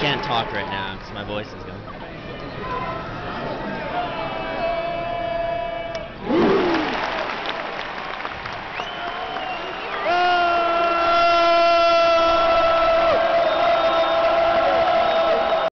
can't talk right now because my voice is going.